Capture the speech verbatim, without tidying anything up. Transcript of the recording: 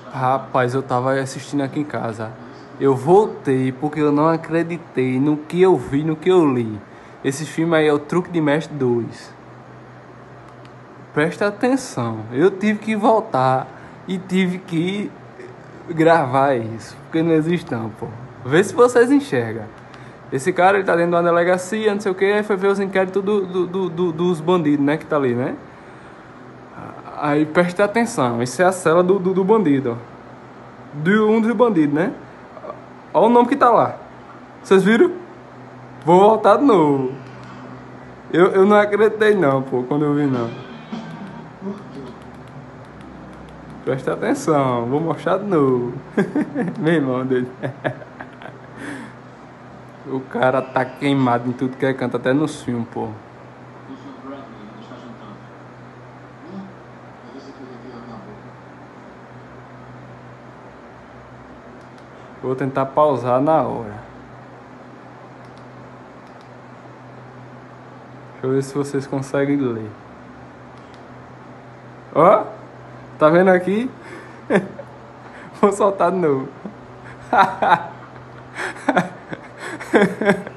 Rapaz, eu tava assistindo aqui em casa. Eu voltei porque eu não acreditei no que eu vi, no que eu li. Esse filme aí é o Truque de Mestre dois. Presta atenção. Eu tive que voltar e tive que gravar isso. Porque não existe não, pô. Vê se vocês enxergam. Esse cara, ele tá dentro de uma delegacia, não sei o que, aí foi ver os inquéritos do, do, do, do- dos bandidos, né, que tá ali, né? Aí presta atenção, isso é a cela do, do, do bandido, ó. De um dos bandidos, né? Olha o nome que tá lá. Vocês viram? Vou voltar de novo. Eu, eu não acreditei não, pô, quando eu vi não. Presta atenção, vou mostrar de novo. Meu irmão dele. O cara tá queimado em tudo que é canto, até nos filmes, pô. Vou tentar pausar na hora. Deixa eu ver se vocês conseguem ler. Ó, tá vendo aqui? Vou soltar de novo.